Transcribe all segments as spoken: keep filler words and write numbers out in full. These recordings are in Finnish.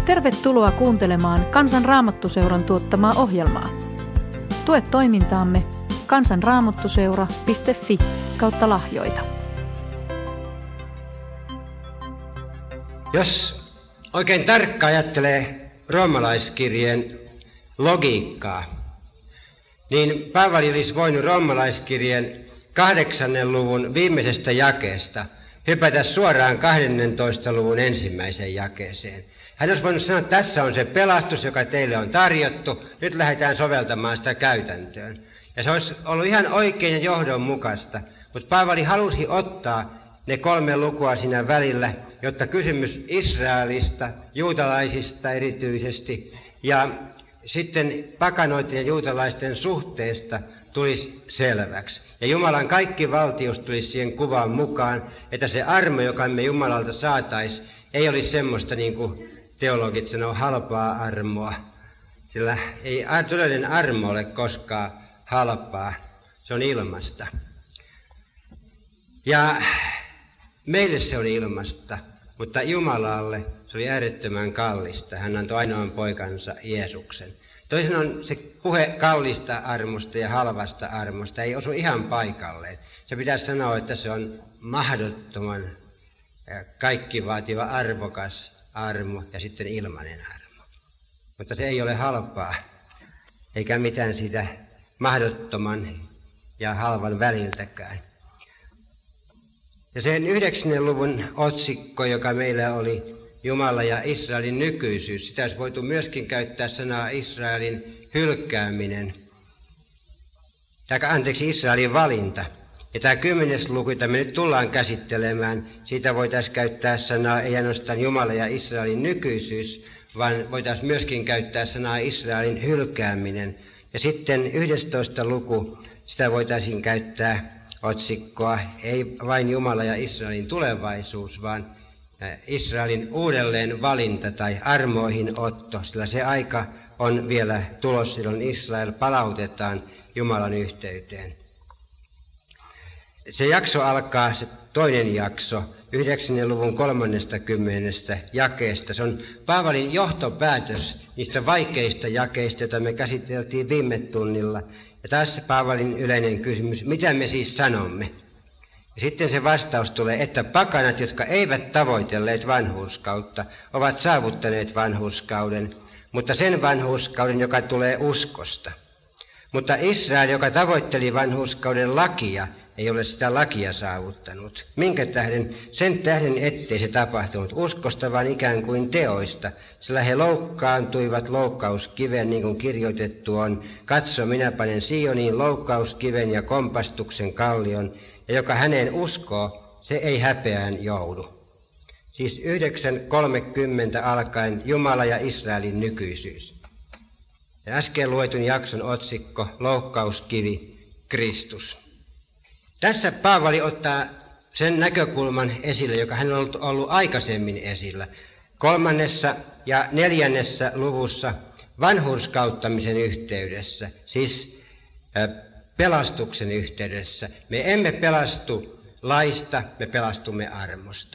Tervetuloa kuuntelemaan Kansan Raamattuseuran tuottamaa ohjelmaa. Tue toimintaamme kansanraamattuseura piste fi kautta lahjoita. Jos oikein tarkkaan ajattelee roomalaiskirjeen logiikkaa, niin Paavali olisi voinut roomalaiskirjeen kahdeksannen luvun viimeisestä jakeesta hypätä suoraan kahdennentoista luvun ensimmäiseen jakeeseen. Hän olisi voinut sanoa, että tässä on se pelastus, joka teille on tarjottu, nyt lähdetään soveltamaan sitä käytäntöön. Ja se olisi ollut ihan oikein ja johdonmukaista, mutta Paavali halusi ottaa ne kolme lukua siinä välillä, jotta kysymys Israelista, juutalaisista erityisesti, ja sitten pakanoiden ja juutalaisten suhteesta tulisi selväksi. Ja Jumalan kaikki valtius tulisi siihen kuvaan mukaan, että se armo, joka me Jumalalta saataisiin, ei olisi semmoista, niin kuin teologit sanoo, halpaa armoa. Sillä ei todellinen armo ole koskaan halpaa, se on ilmasta. Ja meille se on ilmasta, mutta Jumalalle se oli äärettömän kallista. Hän antoi ainoan poikansa Jeesuksen. Toisin on se puhe kallista armosta ja halvasta armosta ei osu ihan paikalleen. Se pitäisi sanoa, että se on mahdottoman kaikki vaativa arvokas armo ja sitten ilmainen armo. Mutta se ei ole halpaa, eikä mitään sitä mahdottoman ja halvan väliltäkään. Ja sen yhdeksännen luvun otsikko, joka meillä oli Jumala ja Israelin nykyisyys, sitä olisi voitu myöskin käyttää sanaa Israelin hylkääminen, tai anteeksi Israelin valinta. Ja tämä kymmenes luku, jota me nyt tullaan käsittelemään, siitä voitaisiin käyttää sanaa ei ainoastaan Jumala ja Israelin nykyisyys, vaan voitaisiin myöskin käyttää sanaa Israelin hylkääminen. Ja sitten yhdestoista luku, sitä voitaisiin käyttää otsikkoa ei vain Jumala ja Israelin tulevaisuus, vaan Israelin uudelleen valinta tai armoihin otto, sillä se aika on vielä tulossa, silloin Israel palautetaan Jumalan yhteyteen. Se jakso alkaa, se toinen jakso, yhdeksännen luvun kolmannesta kymmenestä jakeesta. Se on Paavalin johtopäätös niistä vaikeista jakeista, joita me käsiteltiin viime tunnilla. Ja taas Paavalin yleinen kysymys, mitä me siis sanomme? Ja sitten se vastaus tulee, että pakanat, jotka eivät tavoitelleet vanhurskautta, ovat saavuttaneet vanhurskauden, mutta sen vanhurskauden, joka tulee uskosta. Mutta Israel, joka tavoitteli vanhurskauden lakia, ei ole sitä lakia saavuttanut. Minkä tähden? Sen tähden, ettei se tapahtunut uskosta, vaan ikään kuin teoista, sillä he loukkaantuivat loukkauskiven, niin kuin kirjoitettu on. Katso, minä panen Sioniin loukkauskiven ja kompastuksen kallion, ja joka häneen uskoo, se ei häpeään joudu. Siis yhdeksän kolmekymmentä alkaen Jumala ja Israelin nykyisyys. Ja äsken luetun jakson otsikko, loukkauskivi, Kristus. Tässä Paavali ottaa sen näkökulman esille, joka hän on ollut, ollut aikaisemmin esillä. Kolmannessa ja neljännessä luvussa vanhurskauttamisen yhteydessä, siis äh, pelastuksen yhteydessä. Me emme pelastu laista, me pelastumme armosta.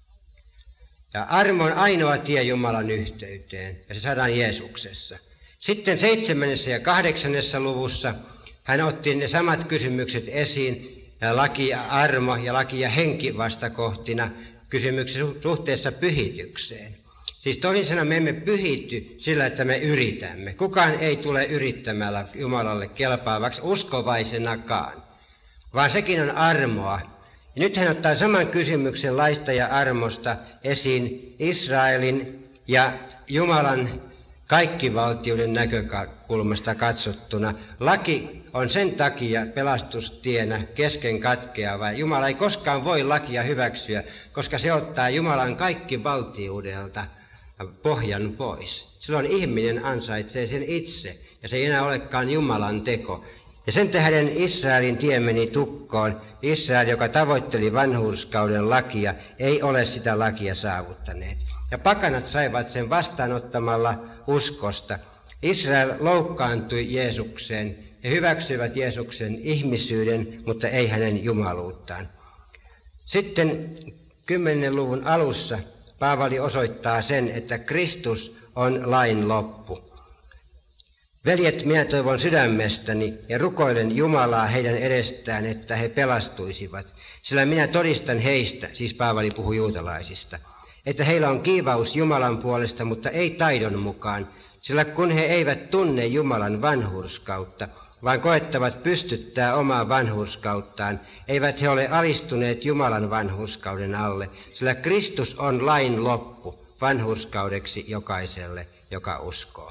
Ja armo on ainoa tie Jumalan yhteyteen, ja se saadaan Jeesuksessa. Sitten seitsemännessä ja kahdeksannessa luvussa hän otti ne samat kysymykset esiin, laki ja armo ja laki ja henki vastakohtina kysymyksiä suhteessa pyhitykseen. Siis toisin sanoen me emme pyhity sillä, että me yritämme. Kukaan ei tule yrittämällä Jumalalle kelpaavaksi uskovaisenakaan, vaan sekin on armoa. Ja nyt hän ottaa saman kysymyksen laista ja armosta esiin Israelin ja Jumalan kaikkivaltiuden näkökulmasta katsottuna. Laki on sen takia pelastustienä kesken katkeava. Jumala ei koskaan voi lakia hyväksyä, koska se ottaa Jumalan kaikkivaltiudelta pohjan pois. Silloin ihminen ansaitsee sen itse, ja se ei enää olekaan Jumalan teko. Ja sen tähden Israelin tie meni tukkoon. Israel, joka tavoitteli vanhurskauden lakia, ei ole sitä lakia saavuttaneet. Ja pakanat saivat sen vastaanottamalla uskosta. Israel loukkaantui Jeesukseen. He hyväksyivät Jeesuksen ihmisyyden, mutta ei hänen jumaluuttaan. Sitten kymmenennen luvun alussa Paavali osoittaa sen, että Kristus on lain loppu. Veljet, minä toivon sydämestäni ja rukoilen Jumalaa heidän edestään, että he pelastuisivat. Sillä minä todistan heistä, siis Paavali puhuu juutalaisista, että heillä on kiivaus Jumalan puolesta, mutta ei taidon mukaan. Sillä kun he eivät tunne Jumalan vanhurskautta, vaan koettavat pystyttää omaa vanhurskauttaan, eivät he ole alistuneet Jumalan vanhurskauden alle, sillä Kristus on lain loppu vanhurskaudeksi jokaiselle, joka uskoo.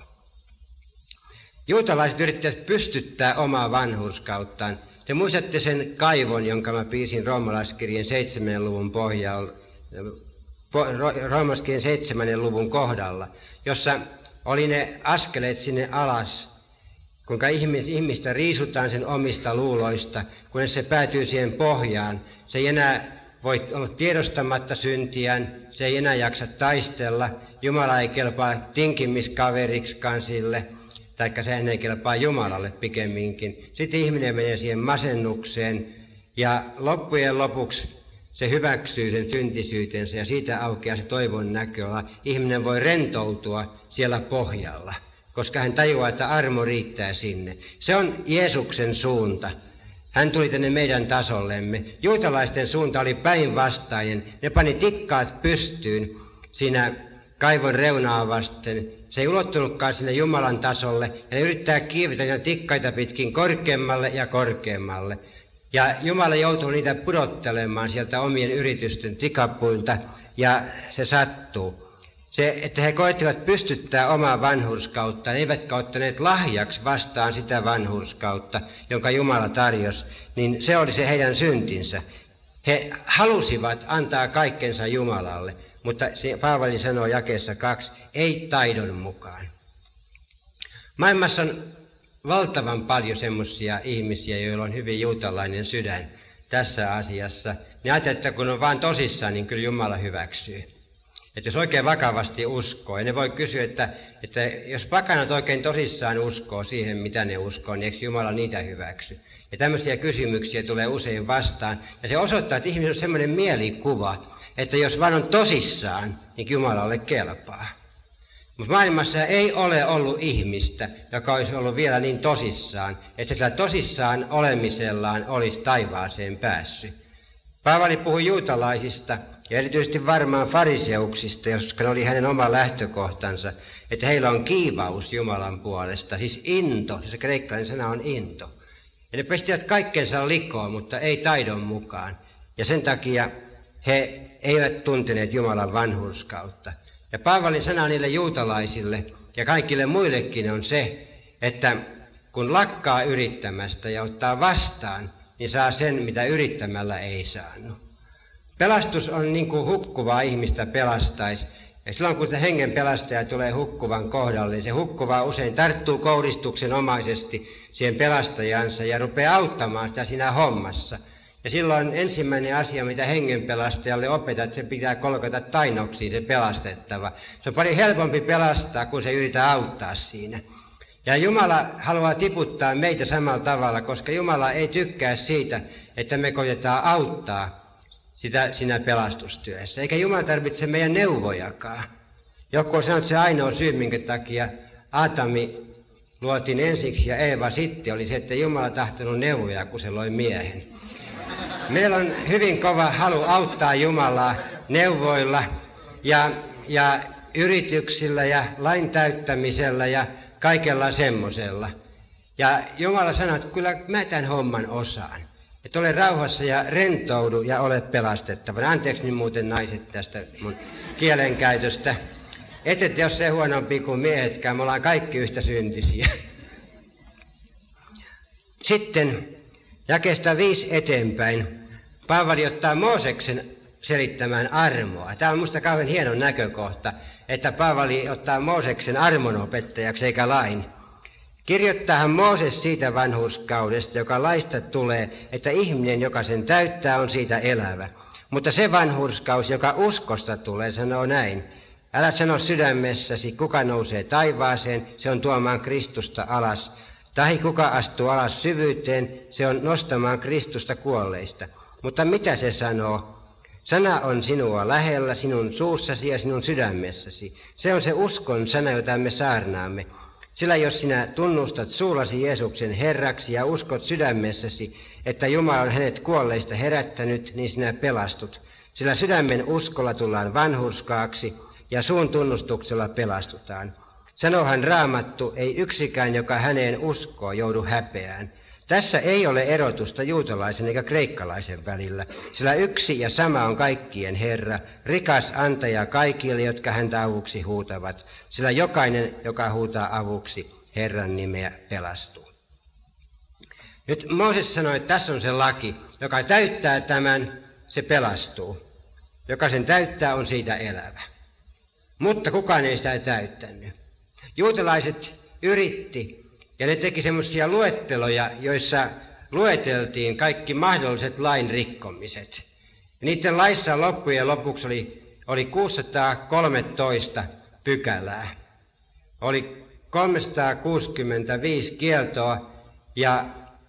Juutalaiset yrittävät pystyttää omaa vanhurskauttaan. Te muistatte sen kaivon, jonka mä piirsin roomalaiskirjeen seitsemännen luvun pohjalla, roomalaiskirjeen seitsemännen luvun kohdalla, jossa oli ne askeleet sinne alas, kuinka ihmistä riisutaan sen omista luuloista, kunnes se päätyy siihen pohjaan. Se ei enää voi olla tiedostamatta syntiään, se ei enää jaksa taistella, Jumala ei kelpaa tinkimiskaveriksikaan sille, taikka sehän ei kelpaa Jumalalle pikemminkin. Sitten ihminen menee siihen masennukseen ja loppujen lopuksi se hyväksyy sen syntisyytensä ja siitä aukeaa se toivon näköala. Ihminen voi rentoutua siellä pohjalla, koska hän tajuaa, että armo riittää sinne. Se on Jeesuksen suunta. Hän tuli tänne meidän tasollemme. Juutalaisten suunta oli päinvastainen. Ne pani tikkaat pystyyn siinä kaivon reunaa vasten. Se ei ulottunutkaan sinne Jumalan tasolle, ja ne yrittää kiivetä niitä tikkaita pitkin korkeammalle ja korkeammalle. Ja Jumala joutuu niitä pudottelemaan sieltä omien yritysten tikapuilta, ja se sattuu. Se, että he koettivat pystyttää omaa vanhurskauttaan, eivätkä ottaneet lahjaksi vastaan sitä vanhurskautta, jonka Jumala tarjosi, niin se oli se heidän syntinsä. He halusivat antaa kaikkensa Jumalalle, mutta Paavali sanoo jakeessa kaksi, ei taidon mukaan. Maailmassa on valtavan paljon semmoisia ihmisiä, joilla on hyvin juutalainen sydän tässä asiassa. Ne ajattelee, että kun on vaan tosissaan, niin kyllä Jumala hyväksyy. Että jos oikein vakavasti uskoo, ja ne voi kysyä, että, että jos pakanat oikein tosissaan uskoo siihen, mitä ne uskoo, niin eikö Jumala niitä hyväksy? Ja tämmöisiä kysymyksiä tulee usein vastaan. Ja se osoittaa, että ihmisellä on semmoinen mielikuva, että jos vaan on tosissaan, niin Jumalalle kelpaa. Mutta maailmassa ei ole ollut ihmistä, joka olisi ollut vielä niin tosissaan, että sillä tosissaan olemisellaan olisi taivaaseen päässyt. Paavali puhui juutalaisista ja erityisesti varmaan fariseuksista, koska ne oli hänen oma lähtökohtansa, että heillä on kiivaus Jumalan puolesta, siis into, se kreikkalainen sana on into. Ja ne pestivät kaikkensa likoon, mutta ei taidon mukaan. Ja sen takia he eivät tunteneet Jumalan vanhurskautta. Ja Paavalin sana niille juutalaisille ja kaikille muillekin on se, että kun lakkaa yrittämästä ja ottaa vastaan, niin saa sen, mitä yrittämällä ei saanut. Pelastus on niin kuin hukkuvaa ihmistä pelastaisi. Ja silloin kun hengen pelastaja tulee hukkuvan kohdalle, se hukkuva usein tarttuu kouristuksenomaisesti siihen pelastajansa ja rupeaa auttamaan sitä siinä hommassa. Ja silloin ensimmäinen asia, mitä hengenpelastajalle opetat, että se pitää kolkata tainoksiin se pelastettava. Se on paljon helpompi pelastaa, kun se yrittää auttaa siinä. Ja Jumala haluaa tiputtaa meitä samalla tavalla, koska Jumala ei tykkää siitä, että me koitetaan auttaa sitä siinä pelastustyössä. Eikä Jumala tarvitse meidän neuvojakaan. Joku on sanonut, että se ainoa syy, minkä takia Aatami luotiin ensiksi ja Eeva sitten, oli se, että Jumala tahtonut neuvoja, kun se loi miehen. Meillä on hyvin kova halu auttaa Jumalaa neuvoilla ja, ja yrityksillä ja lain täyttämisellä ja kaikella semmoisella. Ja Jumala sanoo, että kyllä mä tämän homman osaan. Että ole rauhassa ja rentoudu ja ole pelastettava. Anteeksi nyt muuten naiset tästä mun kielenkäytöstä. Ette te ole se huonompi kuin miehetkään, me ollaan kaikki yhtä syntisiä. Sitten jakeesta viisi eteenpäin Paavali ottaa Mooseksen selittämään armoa. Tämä on minusta kauhean hieno näkökohta, että Paavali ottaa Mooseksen armonopettajaksi eikä lain. Kirjoittaahan Mooses siitä vanhurskaudesta, joka laista tulee, että ihminen, joka sen täyttää, on siitä elävä. Mutta se vanhurskaus, joka uskosta tulee, sanoo näin. Älä sano sydämessäsi, kuka nousee taivaaseen, se on tuomaan Kristusta alas. Tai kuka astuu alas syvyyteen, se on nostamaan Kristusta kuolleista. Mutta mitä se sanoo? Sana on sinua lähellä, sinun suussasi ja sinun sydämessäsi. Se on se uskon sana, jota me saarnaamme. Sillä jos sinä tunnustat suullasi Jeesuksen Herraksi ja uskot sydämessäsi, että Jumala on hänet kuolleista herättänyt, niin sinä pelastut. Sillä sydämen uskolla tullaan vanhurskaaksi ja suun tunnustuksella pelastutaan. Sanohan Raamattu, ei yksikään, joka häneen uskoo, joudu häpeään. Tässä ei ole erotusta juutalaisen eikä kreikkalaisen välillä, sillä yksi ja sama on kaikkien Herra, rikas antaja kaikille, jotka häntä avuksi huutavat, sillä jokainen, joka huutaa avuksi, Herran nimeä pelastuu. Nyt Mooses sanoi, että tässä on se laki, joka täyttää tämän, se pelastuu. Joka sen täyttää, on siitä elävä. Mutta kukaan ei sitä täyttänyt. Juutalaiset yritti, ja ne teki semmoisia luetteloja, joissa lueteltiin kaikki mahdolliset lain rikkomiset. Ja niiden laissa loppujen lopuksi oli, oli kuusisataakolmetoista pykälää. Oli kolmesataakuusikymmentäviisi kieltoa ja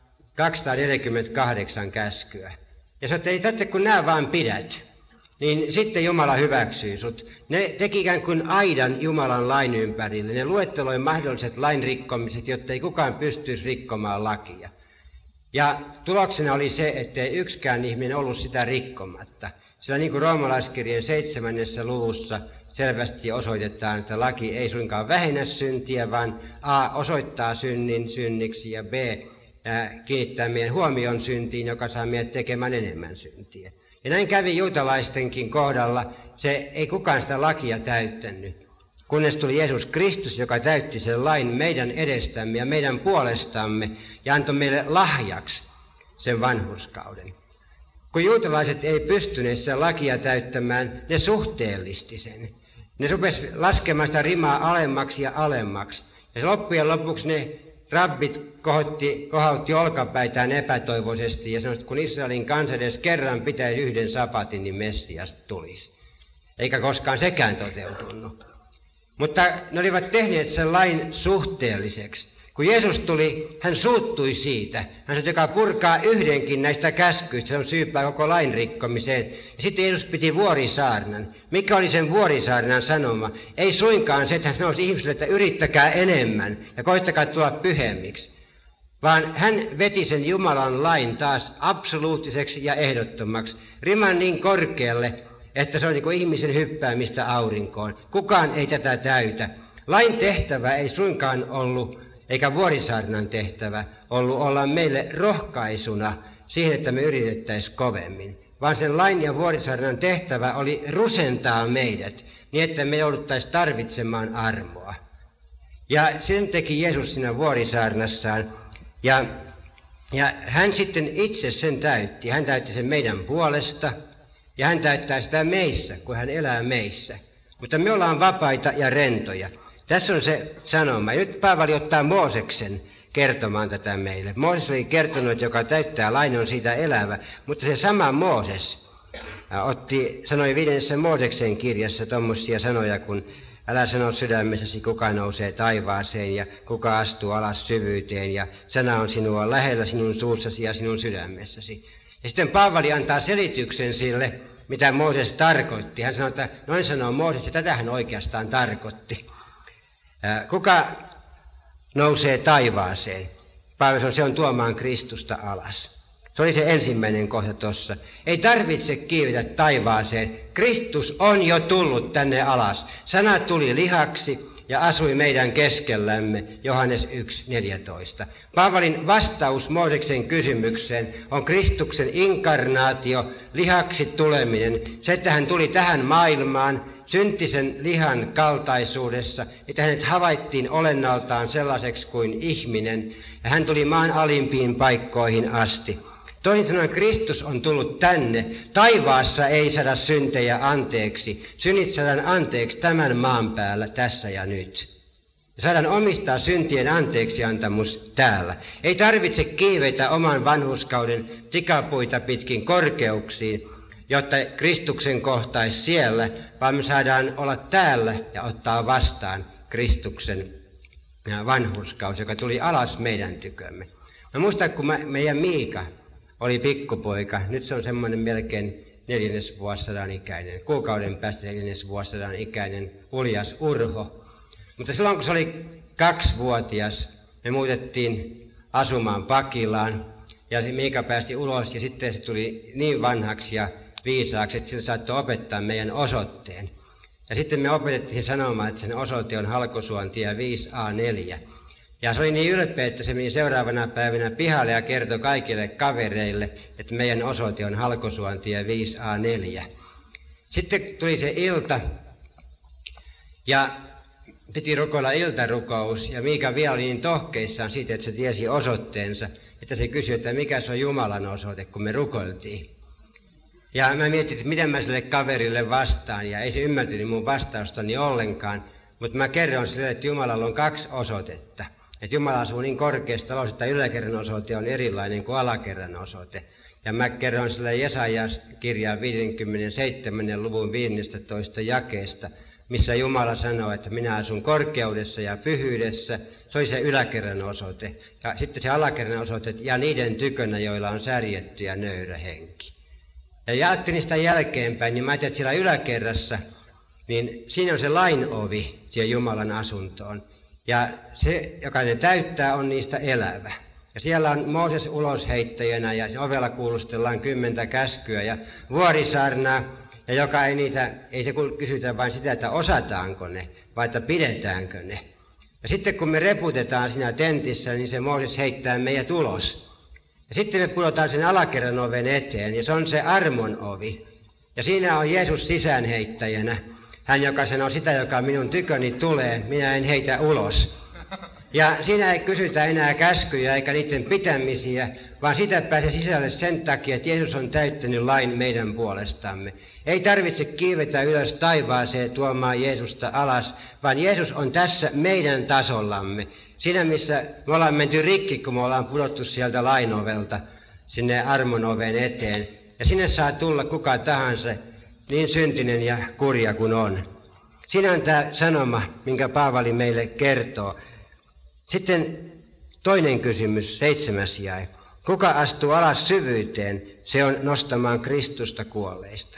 kaksisataaneljäkymmentäkahdeksan käskyä. Ja sanoi, että ei tätä kun nämä vaan pidät, niin sitten Jumala hyväksyy sut. Ne teki ikään kuin aidan Jumalan lain ympärille. Ne luetteloi mahdolliset lain rikkomiset, jotta ei kukaan pystyisi rikkomaan lakia. Ja tuloksena oli se, ettei yksikään ihminen ollut sitä rikkomatta. Sillä niin kuin roomalaiskirjeen seitsemännessä luvussa selvästi osoitetaan, että laki ei suinkaan vähennä syntiä, vaan A osoittaa synnin synniksi ja B kiinnittää meidän huomion syntiin, joka saa meidät tekemään enemmän syntiä. Ja näin kävi juutalaistenkin kohdalla. Se ei kukaan sitä lakia täyttänyt, kunnes tuli Jeesus Kristus, joka täytti sen lain meidän edestämme ja meidän puolestamme ja antoi meille lahjaksi sen vanhurskauden. Kun juutalaiset ei pystyneet sitä lakia täyttämään, ne suhteellisti sen. Ne rupesi laskemaan sitä rimaa alemmaksi ja alemmaksi. Ja loppujen lopuksi ne rabbit kohotti, kohautti olkapäitään epätoivoisesti ja sanoi, että kun Israelin kansa edes kerran pitäisi yhden sapatin, niin Messias tulisi. Eikä koskaan sekään toteutunut. Mutta ne olivat tehneet sen lain suhteelliseksi. Kun Jeesus tuli, hän suuttui siitä. Hän sanoi, joka purkaa yhdenkin näistä käskyistä, se on syypää koko lain rikkomiseen. Ja sitten Jeesus piti vuorisaarnan. Mikä oli sen vuorisaarnan sanoma? Ei suinkaan se, että hän sanoi ihmisille, että yrittäkää enemmän ja koittakaa tulla pyhemmiksi. Vaan hän veti sen Jumalan lain taas absoluuttiseksi ja ehdottomaksi. Riman niin korkealle, että se on niin kuin ihmisen hyppäämistä aurinkoon. Kukaan ei tätä täytä. Lain tehtävä ei suinkaan ollut, eikä vuorisaarnan tehtävä ollut olla meille rohkaisuna siihen, että me yritettäisiin kovemmin. Vaan sen lain ja vuorisaarnan tehtävä oli rusentaa meidät, niin että me jouduttaisiin tarvitsemaan armoa. Ja sen teki Jeesus siinä vuorisaarnassaan. Ja, ja hän sitten itse sen täytti. Hän täytti sen meidän puolesta. Ja hän täyttää sitä meissä, kun hän elää meissä. Mutta me ollaan vapaita ja rentoja. Tässä on se sanoma. Ja nyt Paavali ottaa Mooseksen kertomaan tätä meille. Mooses oli kertonut, että joka täyttää lain on siitä elävä. Mutta se sama Mooses otti, sanoi viidennessä Mooseksen kirjassa tuommoisia sanoja, kun älä sano sydämessäsi, kuka nousee taivaaseen ja kuka astuu alas syvyyteen. Ja sana on sinua lähellä sinun suussasi ja sinun sydämessäsi. Ja sitten Paavali antaa selityksen sille, mitä Mooses tarkoitti. Hän sanoi, että noin sanoo Mooses, ja tätä hän oikeastaan tarkoitti. Kuka nousee taivaaseen? Paavali sanoi, se on tuomaan Kristusta alas. Se oli se ensimmäinen kohta tuossa. Ei tarvitse kiivetä taivaaseen. Kristus on jo tullut tänne alas. Sana tuli lihaksi ja asui meidän keskellämme, Johannes yksi neljätoista. Paavalin vastaus Mooseksen kysymykseen on Kristuksen inkarnaatio, lihaksi tuleminen. Se, että hän tuli tähän maailmaan syntisen lihan kaltaisuudessa, että hänet havaittiin olennaltaan sellaiseksi kuin ihminen, ja hän tuli maan alimpiin paikkoihin asti. Toisin sanoen Kristus on tullut tänne. Taivaassa ei saada syntejä anteeksi. Synnit saadaan anteeksi tämän maan päällä, tässä ja nyt. Saadaan omistaa syntien anteeksiantamus täällä. Ei tarvitse kiivetä oman vanhurskauden tikapuita pitkin korkeuksiin, jotta Kristuksen kohtaisi siellä, vaan me saadaan olla täällä ja ottaa vastaan Kristuksen vanhurskaus, joka tuli alas meidän tykömme. Mä muistan, kun mä, meidän Miika oli pikkupoika, nyt se on semmoinen melkein neljännesvuosisadan ikäinen, kuukauden päästä neljännesvuosisadan ikäinen Uljas Urho. Mutta silloin kun se oli kaksivuotias, me muutettiin asumaan Pakilaan ja Miika päästi ulos ja sitten se tuli niin vanhaksi ja viisaaksi, että sillä saattoi opettaa meidän osoitteen. Ja sitten me opetettiin sanomaan, että sen osoite on Halkosuontie viisi A neljä. Ja se oli niin ylpeä, että se meni seuraavana päivänä pihalle ja kertoi kaikille kavereille, että meidän osoite on Halkosuontie viisi A neljä. Sitten tuli se ilta ja piti rukoilla iltarukous ja Miika vielä oli niin tohkeissaan siitä, että se tiesi osoitteensa, että se kysyi, että mikä se on Jumalan osoite, kun me rukoiltiin. Ja mä mietin, että miten mä sille kaverille vastaan ja ei se ymmärtänyt mun vastaustani ollenkaan, mutta mä kerron sille, että Jumalalla on kaksi osoitetta. Että Jumala asuu niin korkeassa talossa, että yläkerran osoite on erilainen kuin alakerran osoite. Ja mä kerron sille Jesajas kirjaan viisikymmentäseitsemän luvun viidestoista jakeesta, missä Jumala sanoo, että minä asun korkeudessa ja pyhyydessä. Se oli se yläkerran osoite. Ja sitten se alakerran osoite ja niiden tykönä, joilla on särjetty ja nöyrä henki. Ja ajattelin sitä jälkeenpäin, niin mä ajattelin, että siellä yläkerrassa, niin siinä on se lainovi siihen Jumalan asuntoon. Ja se, joka ne täyttää, on niistä elävä. Ja siellä on Mooses ulosheittäjänä ja ovella kuulustellaan kymmentä käskyä ja vuorisaarnaa. Ja joka ei niitä, ei se kysytä vain sitä, että osataanko ne, vai että pidetäänkö ne. Ja sitten kun me reputetaan siinä tentissä, niin se Mooses heittää meidät ulos. Ja sitten me pudotaan sen alakerran oven eteen, ja se on se armon ovi. Ja siinä on Jeesus sisäänheittäjänä. Hän, joka sanoo sitä, joka minun tyköni tulee, minä en heitä ulos. Ja siinä ei kysytä enää käskyjä eikä niiden pitämisiä, vaan sitä pääsee sisälle sen takia, että Jeesus on täyttänyt lain meidän puolestamme. Ei tarvitse kiivetä ylös taivaaseen tuomaan Jeesusta alas, vaan Jeesus on tässä meidän tasollamme. Siinä, missä me ollaan menty rikki, kun me ollaan pudottu sieltä lainovelta sinne armon oven eteen. Ja sinne saa tulla kuka tahansa, niin syntinen ja kurja kuin on. Siinä on tämä sanoma, minkä Paavali meille kertoo. Sitten toinen kysymys, seitsemäs jae. Kuka astuu alas syvyyteen, se on nostamaan Kristusta kuolleista.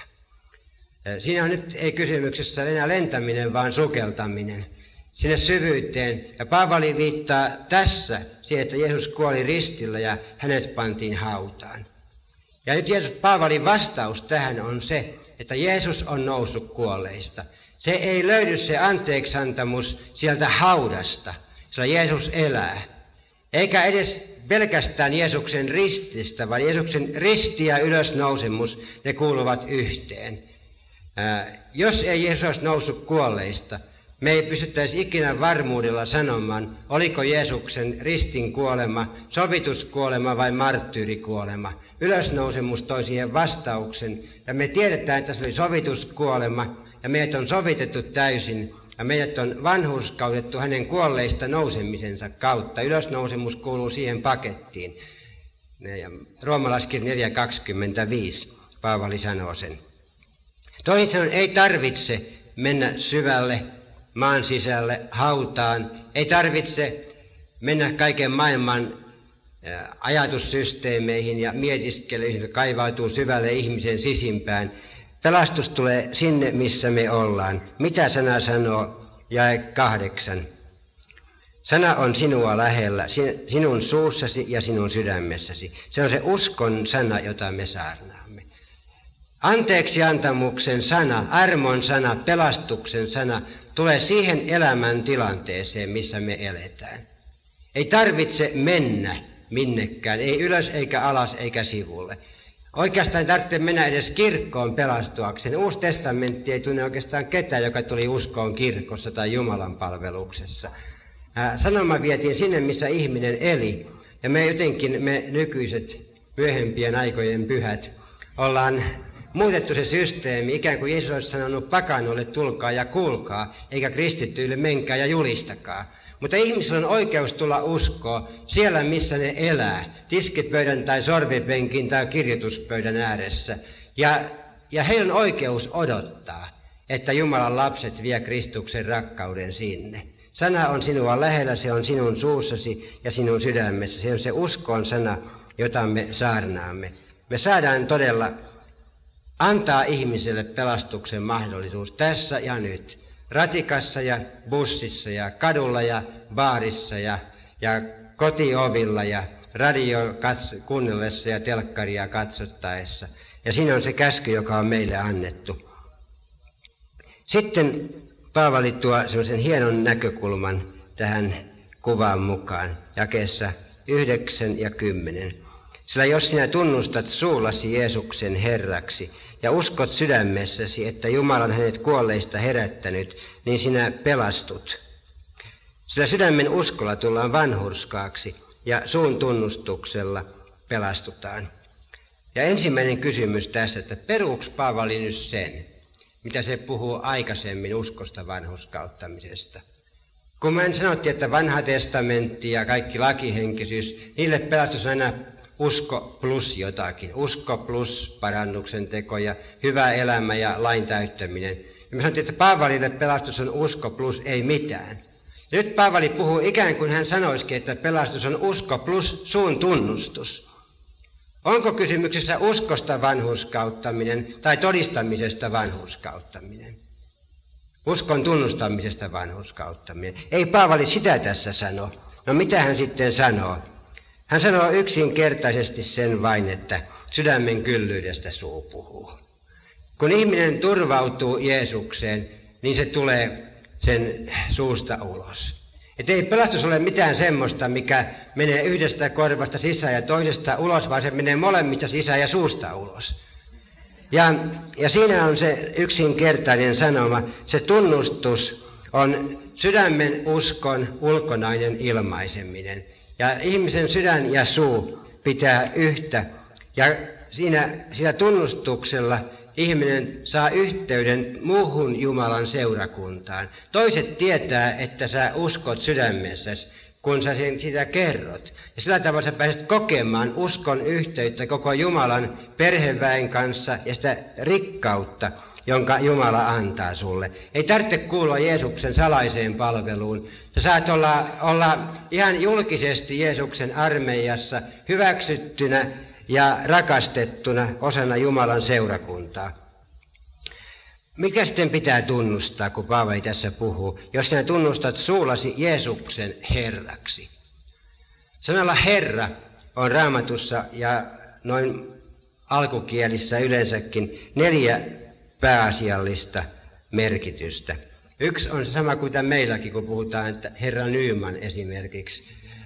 Siinä on nyt ei kysymyksessä enää lentäminen, vaan sukeltaminen sinne syvyyteen. Ja Paavali viittaa tässä siihen, että Jeesus kuoli ristillä ja hänet pantiin hautaan. Ja nyt Jeesus, Paavalin vastaus tähän on se, että Jeesus on noussut kuolleista. Se ei löydy se anteeksantamus sieltä haudasta, sillä Jeesus elää. Eikä edes pelkästään Jeesuksen rististä, vaan Jeesuksen risti ja ylösnousemus, ne kuuluvat yhteen. Ää, jos ei Jeesus olisi noussut kuolleista, me ei pystyttäisi ikinä varmuudella sanomaan, oliko Jeesuksen ristin kuolema, sovituskuolema vai marttyyrikuolema. Ylösnousemus toi siihen vastauksen, ja me tiedetään, että se oli sovituskuolema, ja meidät on sovitettu täysin, ja meidät on vanhurskautettu hänen kuolleista nousemisensa kautta. Ylösnousemus kuuluu siihen pakettiin. Roomalaiskirja neljä kaksikymmentäviisi, Paavali sanoo sen. Toisin sanoen ei tarvitse mennä syvälle maan sisälle hautaan, ei tarvitse mennä kaiken maailman ajatussysteemeihin ja mietiskelyihin, jotka kaivautuu syvälle ihmisen sisimpään. Pelastus tulee sinne, missä me ollaan. Mitä sana sanoo? Jae kahdeksan. Sana on sinua lähellä, sinun suussasi ja sinun sydämessäsi. Se on se uskon sana, jota me saarnaamme. Anteeksiantamuksen sana, armon sana, pelastuksen sana tulee siihen elämän tilanteeseen, missä me eletään. Ei tarvitse mennä minnekään, ei ylös eikä alas eikä sivulle. Oikeastaan ei tarvitse mennä edes kirkkoon pelastuakseen. Uusi testamentti ei tunne oikeastaan ketään, joka tuli uskoon kirkossa tai Jumalan palveluksessa. Sanoma vietiin sinne, missä ihminen eli. Ja me jotenkin, me nykyiset myöhempien aikojen pyhät, ollaan muutettu se systeemi, ikään kuin Jeesus olisi sanonut pakanoille tulkaa ja kuulkaa, eikä kristittyille menkää ja julistakaa. Mutta ihmisillä on oikeus tulla uskoon siellä, missä ne elää, tiskipöydän tai sorvipenkin tai kirjoituspöydän ääressä. Ja, ja heillä on oikeus odottaa, että Jumalan lapset vie Kristuksen rakkauden sinne. Sana on sinua lähellä, se on sinun suussasi ja sinun sydämessä. Se on se uskon sana, jota me saarnaamme. Me saadaan todella antaa ihmiselle pelastuksen mahdollisuus tässä ja nyt. Ratikassa ja bussissa ja kadulla ja baarissa ja, ja kotiovilla ja radio kuunnellessa ja telkkaria katsottaessa. Ja siinä on se käsky, joka on meille annettu. Sitten Paavali tuo sellaisen hienon näkökulman tähän kuvaan mukaan, jakeessa yhdeksän ja kymmenen. Sillä jos sinä tunnustat suullasi Jeesuksen Herraksi ja uskot sydämessäsi, että Jumala on hänet kuolleista herättänyt, niin sinä pelastut. Sillä sydämen uskolla tullaan vanhurskaaksi ja suun tunnustuksella pelastutaan. Ja ensimmäinen kysymys tässä, että peruuks Paavali nyt sen, mitä se puhuu aikaisemmin uskosta vanhurskauttamisesta. Kun mä en sanottiin, että vanha testamentti ja kaikki lakihenkisyys, niille pelastus on aina usko plus jotakin. Usko plus parannuksen teko ja hyvä elämä ja lain täyttäminen. Ja mä sanottiin, että Paavalille pelastus on usko plus ei mitään. Ja nyt Paavali puhuu ikään kuin hän sanoisikin, että pelastus on usko plus suun tunnustus. Onko kysymyksessä uskosta vanhurskauttaminen tai todistamisesta vanhurskauttaminen? Uskon tunnustamisesta vanhurskauttaminen. Ei Paavali sitä tässä sano. No mitä hän sitten sanoo? Hän sanoo yksinkertaisesti sen vain, että sydämen kyllyydestä suu puhuu. Kun ihminen turvautuu Jeesukseen, niin se tulee sen suusta ulos. Että ei pelastus ole mitään semmoista, mikä menee yhdestä korvasta sisään ja toisesta ulos, vaan se menee molemmista sisään ja suusta ulos. Ja, ja siinä on se yksinkertainen sanoma, se tunnustus on sydämen uskon ulkonainen ilmaiseminen. Ja ihmisen sydän ja suu pitää yhtä. Ja siinä, siinä tunnustuksella ihminen saa yhteyden muuhun Jumalan seurakuntaan. Toiset tietää, että sä uskot sydämessäsi, kun sä sitä kerrot. Ja sillä tavalla sä pääset kokemaan uskon yhteyttä koko Jumalan perheväen kanssa ja sitä rikkautta, jonka Jumala antaa sulle. Ei tarvitse kuulua Jeesuksen salaiseen palveluun. Sä saat olla, olla ihan julkisesti Jeesuksen armeijassa hyväksyttynä ja rakastettuna osana Jumalan seurakuntaa. Mikä sitten pitää tunnustaa, kun Paavali tässä puhuu, jos sinä tunnustat suullasi Jeesuksen Herraksi? Sanalla Herra on Raamatussa ja noin alkukielissä yleensäkin neljä pääasiallista merkitystä. Yksi on se sama kuin meilläkin, kun puhutaan, että Herra Nyman esimerkiksi.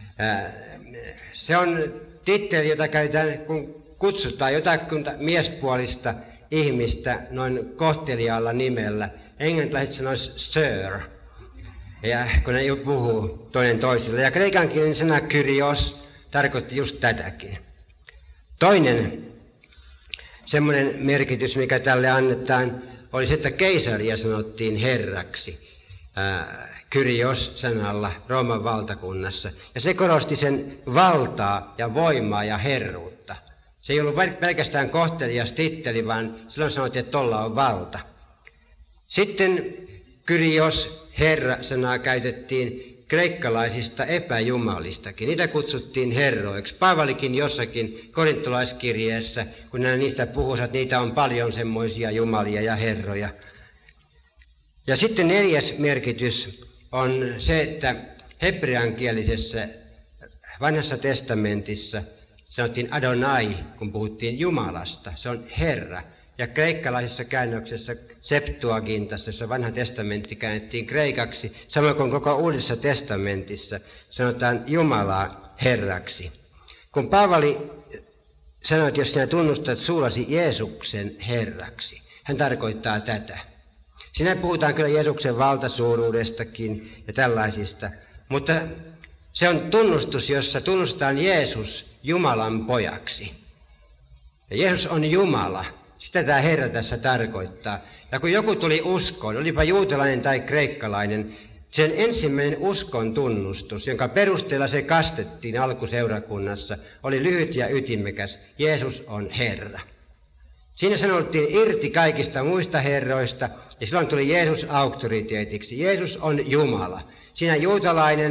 Se on titteli, jota käytetään, kun kutsutaan jotakuta miespuolista ihmistä noin kohteliaalla nimellä. Englantilaiset sanois sir, ja kun ne puhuu toinen toisille. Ja kreikankielinen sana kyrios tarkoitti just tätäkin. Toinen semmoinen merkitys, mikä tälle annetaan, oli se, että keisaria sanottiin herraksi. Kyrios-sanalla Rooman valtakunnassa. Ja se korosti sen valtaa ja voimaa ja herruutta. Se ei ollut pelkästään kohtelias titteli, vaan silloin sanottiin, että tolla on valta. Sitten Kyrios, Herra-sanaa käytettiin kreikkalaisista epäjumalistakin. Niitä kutsuttiin herroiksi. Paavalikin jossakin korintolaiskirjeessä, kun nämä niistä puhuu, että niitä on paljon semmoisia jumalia ja herroja. Ja sitten neljäs merkitys on se, että hebreankielisessä vanhassa testamentissa sanottiin Adonai, kun puhuttiin Jumalasta. Se on Herra. Ja kreikkalaisessa käännöksessä Septuagintassa, jossa vanha testamentti käännettiin kreikaksi, samoin kuin koko uudessa testamentissa sanotaan Jumalaa Herraksi. Kun Paavali sanoi, että jos sinä tunnustat suullasi Jeesuksen Herraksi, hän tarkoittaa tätä. Siinä puhutaan kyllä Jeesuksen valtasuuruudestakin ja tällaisista, mutta se on tunnustus, jossa tunnustetaan Jeesus Jumalan pojaksi. Ja Jeesus on Jumala. Sitä tämä Herra tässä tarkoittaa. Ja kun joku tuli uskoon, olipa juutalainen tai kreikkalainen, sen ensimmäinen uskon tunnustus, jonka perusteella se kastettiin alkuseurakunnassa, oli lyhyt ja ytimekäs. Jeesus on Herra. Siinä sanottiin irti kaikista muista herroista, ja silloin tuli Jeesus auktoriteetiksi. Jeesus on Jumala. Siinä juutalainen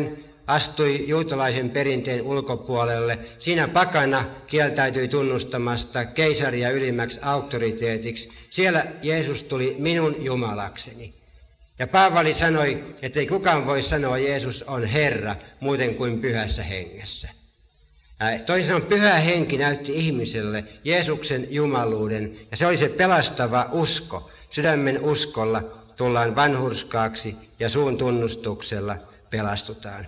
astui juutalaisen perinteen ulkopuolelle. Siinä pakana kieltäytyi tunnustamasta keisaria ylimmäksi auktoriteetiksi. Siellä Jeesus tuli minun Jumalakseni. Ja Paavali sanoi, että ei kukaan voi sanoa, että Jeesus on Herra muuten kuin pyhässä hengessä. Toisin sanoen pyhä henki näytti ihmiselle Jeesuksen jumaluuden, ja se oli se pelastava usko. Sydämen uskolla tullaan vanhurskaaksi ja suun tunnustuksella pelastutaan.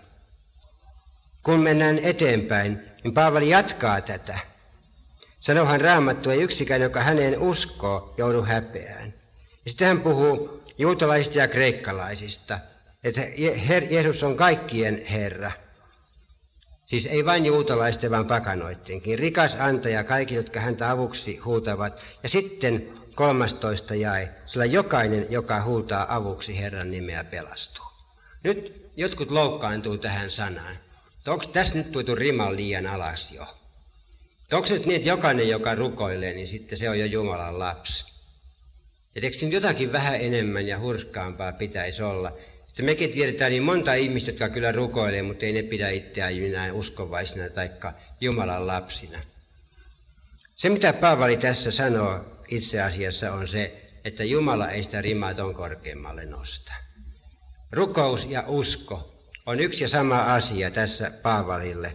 Kun mennään eteenpäin, niin Paavali jatkaa tätä. Sanohan Raamattu, ei yksikään, joka häneen uskoo, joudu häpeään. Ja sitten hän puhuu juutalaisista ja kreikkalaisista, että Jeesus on kaikkien Herra. Siis ei vain juutalaisten, vaan pakanoittenkin. Rikas antaja kaikille, jotka häntä avuksi huutavat. Ja sitten kolmastoista jae, sillä jokainen, joka huutaa avuksi Herran nimeä, pelastuu. Nyt jotkut loukkaantuu tähän sanaan. Onko tässä nyt tuotu rima liian alas jo? Onko se nyt niin, että jokainen, joka rukoilee, niin sitten se on jo Jumalan lapsi? Et eikö siinä jotakin vähän enemmän ja hurskaampaa pitäisi olla? Sitten mekin tiedetään niin monta ihmistä, jotka kyllä rukoilee, mutta ei ne pidä itseään minään uskovaisina tai Jumalan lapsina. Se, mitä Paavali tässä sanoo itse asiassa, on se, että Jumala ei sitä rimaa ton korkeammalle nosta. Rukous ja usko on yksi ja sama asia tässä Paavalille.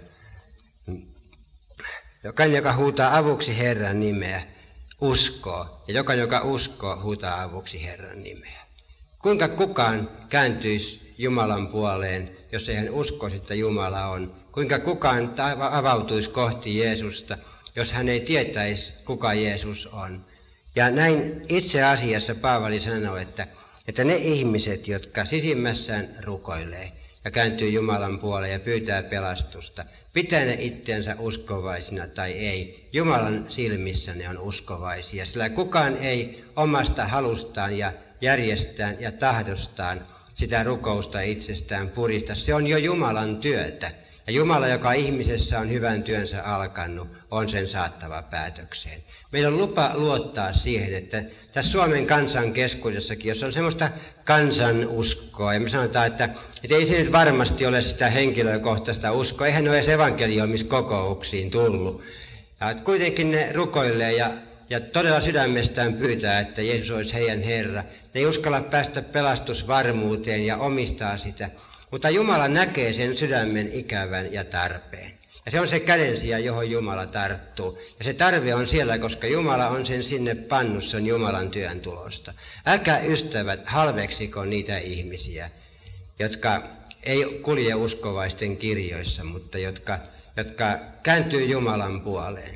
Jokainen, joka huutaa avuksi Herran nimeä, uskoo, ja jokainen, joka uskoo, huutaa avuksi Herran nimeä. Kuinka kukaan kääntyisi Jumalan puoleen, jos ei hän uskoisi, että Jumala on? Kuinka kukaan avautuisi kohti Jeesusta, jos hän ei tietäisi, kuka Jeesus on? Ja näin itse asiassa Paavali sanoo, että, että ne ihmiset, jotka sisimmässään rukoilee ja kääntyy Jumalan puoleen ja pyytää pelastusta, pitää ne itseensä uskovaisina tai ei, Jumalan silmissä ne on uskovaisia, sillä kukaan ei omasta halustaan ja järjestään ja tahdostaan sitä rukousta itsestään purista. Se on jo Jumalan työtä. Ja Jumala, joka ihmisessä on hyvän työnsä alkanut, on sen saattava päätökseen. Meillä on lupa luottaa siihen, että tässä Suomen kansan keskuudessakin, jos on semmoista kansanuskoa, ja me sanotaan, että, että ei se nyt varmasti ole sitä henkilökohtaista uskoa, eihän ne ole edes evankelioimiskokouksiin tullut. Ja kuitenkin ne rukoilee ja, ja todella sydämestään pyytää, että Jeesus olisi heidän Herra. Ne ei uskalla päästä pelastusvarmuuteen ja omistaa sitä, mutta Jumala näkee sen sydämen ikävän ja tarpeen. Ja se on se kädensija, johon Jumala tarttuu. Ja se tarve on siellä, koska Jumala on sen sinne pannut, sen Jumalan työn tulosta. Älkää ystävät, halveksiko niitä ihmisiä, jotka ei kulje uskovaisten kirjoissa, mutta jotka, jotka kääntyy Jumalan puoleen.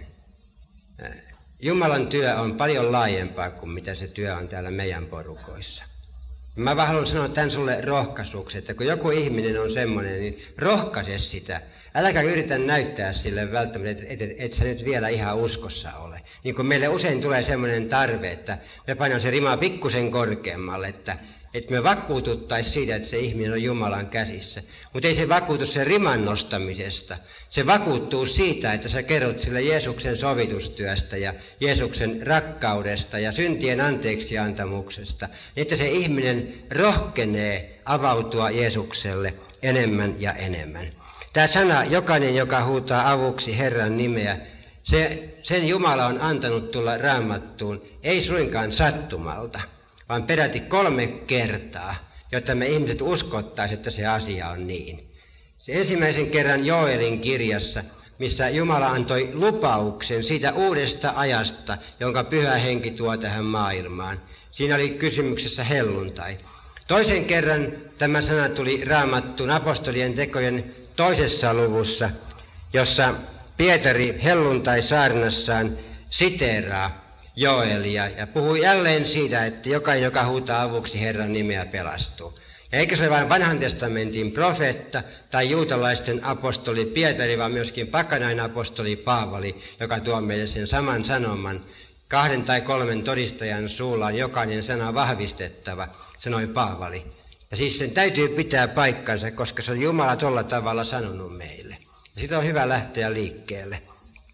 Jumalan työ on paljon laajempaa kuin mitä se työ on täällä meidän porukoissa. Mä vaan haluan sanoa tämän sulle rohkaisuksi, että kun joku ihminen on semmoinen, niin rohkaise sitä. Äläkä yritä näyttää sille välttämättä, että et, et sä nyt vielä ihan uskossa ole. Niin kuin meille usein tulee semmoinen tarve, että me painaan se rima pikkusen korkeammalle, että, että me vakuututtaisiin siitä, että se ihminen on Jumalan käsissä. Mutta ei se vakuutu sen riman nostamisesta. Se vakuuttuu siitä, että sä kerrot sille Jeesuksen sovitustyöstä ja Jeesuksen rakkaudesta ja syntien anteeksiantamuksesta, että se ihminen rohkenee avautua Jeesukselle enemmän ja enemmän. Tämä sana, jokainen, joka huutaa avuksi Herran nimeä, se, sen Jumala on antanut tulla Raamattuun, ei suinkaan sattumalta, vaan peräti kolme kertaa, jotta me ihmiset uskottaisiin, että se asia on niin. Se ensimmäisen kerran Joelin kirjassa, missä Jumala antoi lupauksen siitä uudesta ajasta, jonka Pyhä Henki tuo tähän maailmaan. Siinä oli kysymyksessä helluntai. Toisen kerran tämä sana tuli Raamattuun apostolien tekojen toisessa luvussa, jossa Pietari helluntai-saarnassaan siteeraa Joelia ja puhuu jälleen siitä, että jokainen, joka huutaa avuksi Herran nimeä, pelastuu. Ja eikä se ole vain vanhan testamentin profeetta tai juutalaisten apostoli Pietari, vaan myöskin pakanain apostoli Paavali, joka tuo meille sen saman sanoman. Kahden tai kolmen todistajan suulla on jokainen sana vahvistettava, sanoi Paavali. Ja siis sen täytyy pitää paikkansa, koska se on Jumala tuolla tavalla sanonut meille. Ja siitä on hyvä lähteä liikkeelle.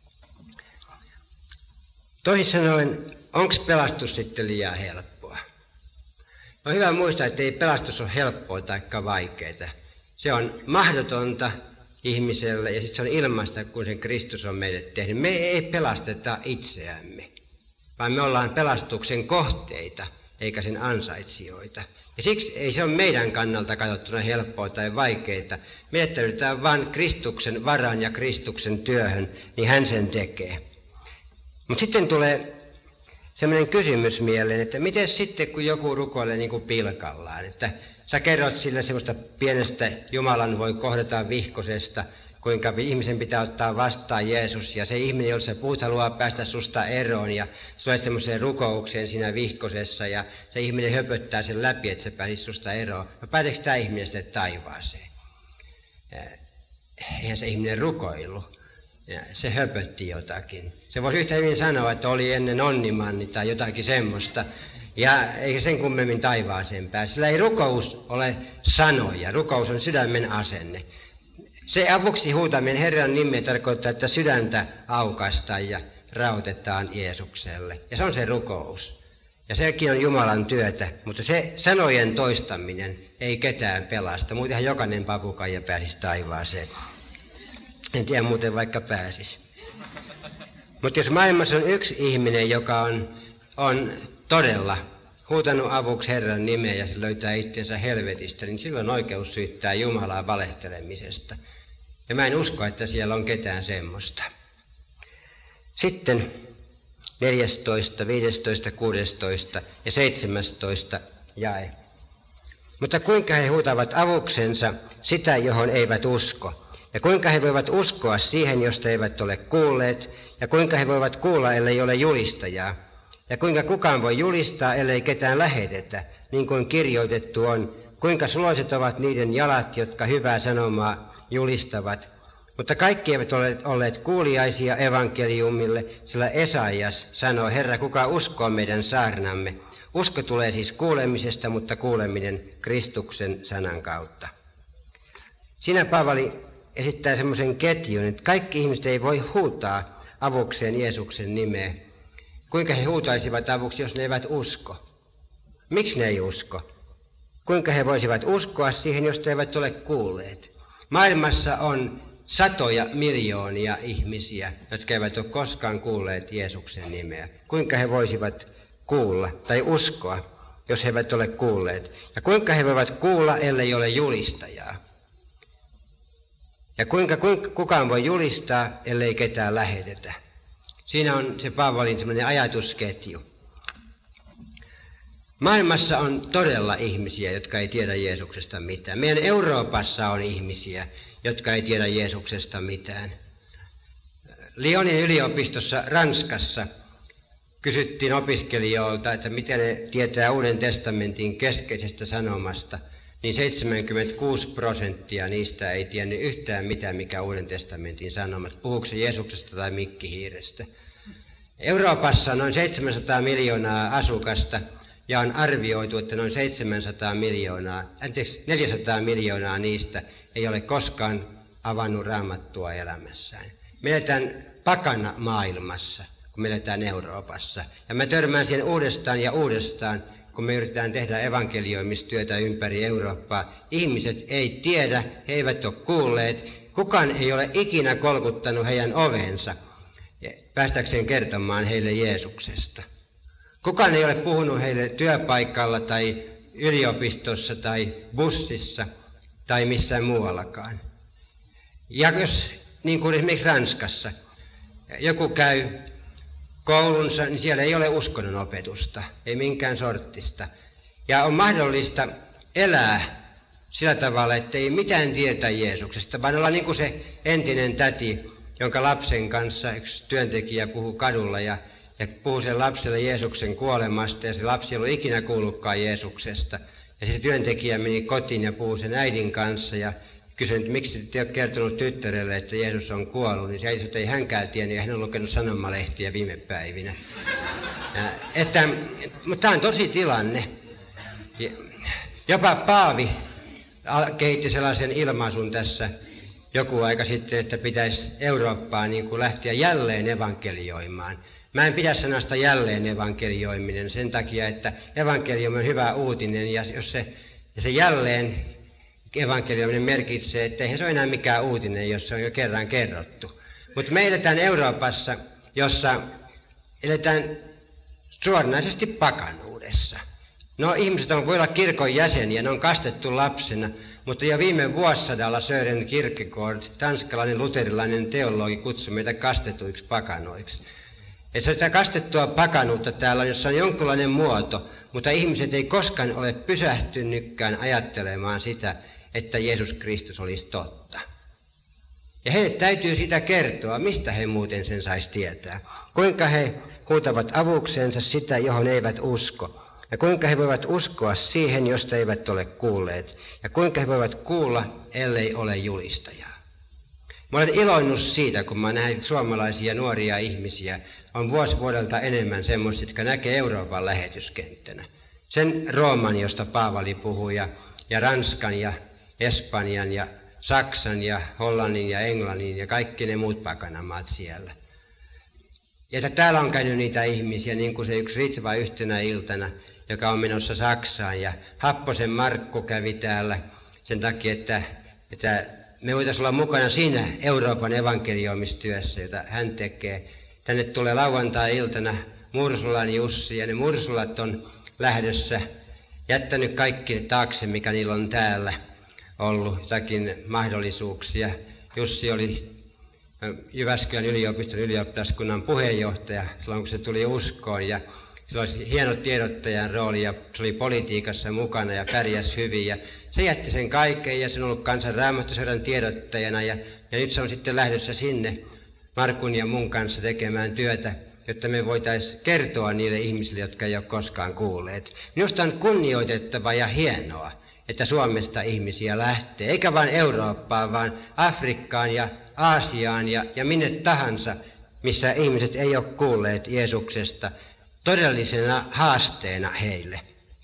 Toisin sanoen, onko pelastus sitten liian helppoa? On hyvä muistaa, että ei pelastus ole helppoa tai vaikeaa. Se on mahdotonta ihmiselle ja sitten se on ilmaista, kun sen Kristus on meille tehnyt. Me ei pelasteta itseämme, vaan me ollaan pelastuksen kohteita, eikä sen ansaitsijoita. Ja siksi ei se ole meidän kannalta katsottuna helppoa tai vaikeaa. Me jättäydytään vain Kristuksen varaan ja Kristuksen työhön, niin hän sen tekee. Mutta sitten tulee sellainen kysymys mieleen, että miten sitten kun joku rukoilee niin kuin pilkallaan, että sä kerrot sille semmoista pienestä Jumalan voi kohdata vihkosesta, kuinka ihmisen pitää ottaa vastaan Jeesus, ja se ihminen, jolla sä puhut, haluaa päästä susta eroon, ja tulet semmoiseen rukoukseen siinä vihkosessa, ja se ihminen höpöttää sen läpi, että se pääsisi susta eroon. No pääseekö tämä ihminen sitten taivaaseen? Eihän se ihminen rukoillut. Ja se höpötti jotakin. Se voisi yhtä hyvin sanoa, että oli ennen onnimanni tai jotakin semmoista. Ja eikä sen kummemmin taivaaseen pääse. Sillä ei rukous ole sanoja. Rukous on sydämen asenne. Se avuksi huutaminen Herran nimeä tarkoittaa, että sydäntä aukaistaan ja rautetaan Jeesukselle. Ja se on se rukous. Ja sekin on Jumalan työtä, mutta se sanojen toistaminen ei ketään pelasta. Muutenhan jokainen papukaija pääsisi taivaaseen. En tiedä muuten vaikka pääsisi. Mutta jos maailmassa on yksi ihminen, joka on, on todella huutanut avuksi Herran nimeä ja se löytää itsensä helvetistä, niin silloin oikeus syyttää Jumalaa valehtelemisesta. Ja mä en usko, että siellä on ketään semmoista. Sitten neljästoista, viisitoista, kuusitoista ja seitsemäntoista jae. Mutta kuinka he huutavat avuksensa sitä, johon eivät usko? Ja kuinka he voivat uskoa siihen, josta eivät ole kuulleet? Ja kuinka he voivat kuulla, ellei ole julistajaa? Ja kuinka kukaan voi julistaa, ellei ketään lähetetä? Niin kuin kirjoitettu on, kuinka suloiset ovat niiden jalat, jotka hyvää sanomaa julistavat. Mutta kaikki eivät ole olleet kuuliaisia evankeliumille, sillä Esaias sanoo, Herra, kuka uskoo meidän saarnamme? Usko tulee siis kuulemisesta, mutta kuuleminen Kristuksen sanan kautta. Siinä Paavali esittää semmoisen ketjun, että kaikki ihmiset ei voi huutaa avukseen Jeesuksen nimeä. Kuinka he huutaisivat avuksi, jos ne eivät usko? Miksi ne ei usko? Kuinka he voisivat uskoa siihen, jos ne eivät ole kuulleet? Maailmassa on satoja miljoonia ihmisiä, jotka eivät ole koskaan kuulleet Jeesuksen nimeä. Kuinka he voisivat kuulla tai uskoa, jos he eivät ole kuulleet? Ja kuinka he voivat kuulla, ellei ole julistajaa? Ja kuinka, kuinka kukaan voi julistaa, ellei ketään lähetetä? Siinä on se Paavalin semmoinen ajatusketju. Maailmassa on todella ihmisiä, jotka ei tiedä Jeesuksesta mitään. Meidän Euroopassa on ihmisiä, jotka ei tiedä Jeesuksesta mitään. Lyonin yliopistossa Ranskassa kysyttiin opiskelijoilta, että miten ne tietää Uuden testamentin keskeisestä sanomasta, niin seitsemänkymmentäkuusi prosenttia niistä ei tiennyt yhtään mitään, mikä Uuden testamentin sanomat. Puhuuko se Jeesuksesta tai mikkihiirestä? Euroopassa on noin seitsemänsataa miljoonaa asukasta ja on arvioitu, että noin seitsemänsataa miljoonaa, anteeksi, neljäsataa miljoonaa niistä ei ole koskaan avannut Raamattua elämässään. Me eletään pakana maailmassa, kun me eletään Euroopassa. Ja mä törmään siihen uudestaan ja uudestaan, kun me yritetään tehdä evankelioimistyötä ympäri Eurooppaa. Ihmiset ei tiedä, he eivät ole kuulleet, kukaan ei ole ikinä kolkuttanut heidän ovensa päästäkseen kertomaan heille Jeesuksesta. Kukaan ei ole puhunut heille työpaikalla tai yliopistossa tai bussissa tai missään muuallakaan. Ja jos, niin kuin esimerkiksi Ranskassa, joku käy koulunsa, niin siellä ei ole uskonnon opetusta, ei minkään sorttista. Ja on mahdollista elää sillä tavalla, että ei mitään tietä Jeesuksesta, vaan olla niin kuin se entinen täti, jonka lapsen kanssa yksi työntekijä puhuu kadulla ja, ja puhuu sen lapselle Jeesuksen kuolemasta, ja se lapsi ei ollut ikinä kuullutkaan Jeesuksesta. Ja se työntekijä meni kotiin ja puhui sen äidin kanssa ja kysyi, että miksi te ole kertonut tyttärelle, että Jeesus on kuollut, niin se äiti, että ei hänkään tiennyt ja hän on lukenut sanomalehtiä viime päivinä. Ja, että, mutta tämä on tosi tilanne. Ja, jopa Paavi kehitti sellaisen ilmaisun tässä joku aika sitten, että pitäisi Eurooppaa niin kuin lähteä jälleen evankelioimaan. Mä en pidä sanasta jälleen evankelioiminen sen takia, että evankeliumi on hyvä uutinen ja jos se, ja se jälleen evankeliumi merkitsee, että eihän se ole enää mikään uutinen, jos se on jo kerran kerrottu. Mutta me eletään Euroopassa, jossa eletään suoranaisesti pakanuudessa. No ihmiset on, voi olla kirkon jäseniä, ne on kastettu lapsena, mutta jo viime vuosisadalla Søren Kierkegaard, tanskalainen luterilainen teologi, kutsui meitä kastetuiksi pakanoiksi. Että sitä kastettua pakanuutta täällä on, jossa on jonkinlainen muoto, mutta ihmiset ei koskaan ole pysähtynytkään ajattelemaan sitä, että Jeesus Kristus olisi totta. Ja heille täytyy sitä kertoa, mistä he muuten sen saisi tietää. Kuinka he huutavat avukseensa sitä, johon eivät usko. Ja kuinka he voivat uskoa siihen, josta eivät ole kuulleet. Ja kuinka he voivat kuulla, ellei ole julistajaa. Mä olen iloinnut siitä, kun mä näen suomalaisia nuoria ihmisiä, on vuosi vuodelta enemmän semmoisia, jotka näkee Euroopan lähetyskenttänä. Sen Rooman, josta Paavali puhui, ja, ja Ranskan ja Espanjan ja Saksan ja Hollannin ja Englannin ja kaikki ne muut pakanamaat siellä. Ja että täällä on käynyt niitä ihmisiä, niin kuin se yksi Ritva yhtenä iltana, joka on menossa Saksaan. Ja Happosen Markku kävi täällä sen takia, että, että me voitaisiin olla mukana siinä Euroopan evankelioimistyössä, jota hän tekee. Tänne tulee lauantai-iltana Mursulan Jussi, ja ne Mursulat on lähdössä jättänyt kaikki taakse, mikä niillä on täällä ollut, jotakin mahdollisuuksia. Jussi oli Jyväskylän yliopiston ylioppilaskunnan puheenjohtaja silloin, kun se tuli uskoon, ja sillä oli hieno tiedottajan rooli, ja se oli politiikassa mukana ja pärjäsi hyvin, ja se jätti sen kaiken, ja se on ollut Kansan Raamattuseuran tiedottajana, ja, ja nyt se on sitten lähdössä sinne Markun ja mun kanssa tekemään työtä, jotta me voitaisiin kertoa niille ihmisille, jotka ei ole koskaan kuulleet. Minusta on kunnioitettava ja hienoa, että Suomesta ihmisiä lähtee, eikä vain Eurooppaan, vaan Afrikkaan ja Aasiaan ja, ja minne tahansa, missä ihmiset ei ole kuulleet Jeesuksesta todellisena haasteena heille.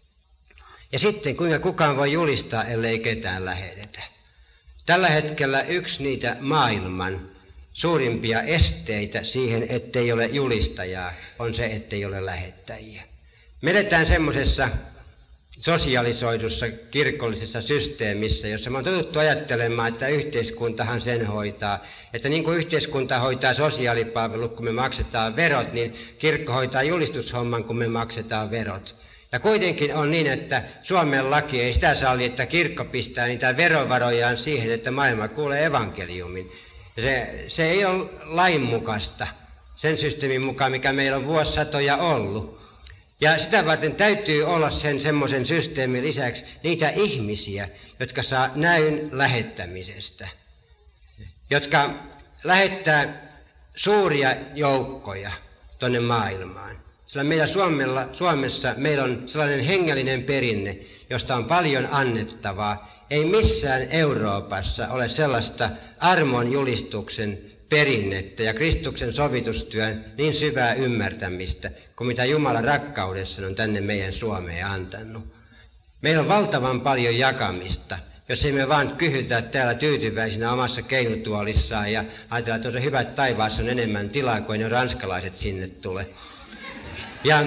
Ja sitten kuinka kukaan voi julistaa, ellei ketään lähetetä. Tällä hetkellä yksi niitä maailman suurimpia esteitä siihen, ettei ole julistajaa, on se, ettei ole lähettäjiä. Me eletään semmoisessa sosialisoidussa kirkollisessa systeemissä, jossa me on totuttu ajattelemaan, että yhteiskuntahan sen hoitaa. Että niin kuin yhteiskunta hoitaa sosiaalipalvelut, kun me maksetaan verot, niin kirkko hoitaa julistushomman, kun me maksetaan verot. Ja kuitenkin on niin, että Suomen laki ei sitä salli, että kirkko pistää niitä verovarojaan siihen, että maailma kuulee evankeliumin. Se, se ei ole lainmukaista sen systeemin mukaan, mikä meillä on vuosisatoja ollut. Ja sitä varten täytyy olla sen semmoisen systeemin lisäksi niitä ihmisiä, jotka saa näyn lähettämisestä, jotka lähettää suuria joukkoja tuonne maailmaan. Sillä meillä Suomella, Suomessa meillä on sellainen hengellinen perinne, josta on paljon annettavaa. Ei missään Euroopassa ole sellaista armon julistuksen perinnettä ja Kristuksen sovitustyön niin syvää ymmärtämistä, kuin mitä Jumalan rakkaudessa on tänne meidän Suomeen antanut. Meillä on valtavan paljon jakamista, jos emme vaan kyhytä täällä tyytyväisinä omassa keinutuolissaan ja ajatella, että on se hyvä, että taivaassa on enemmän tilaa, kuin ne ranskalaiset sinne tulee. Ja,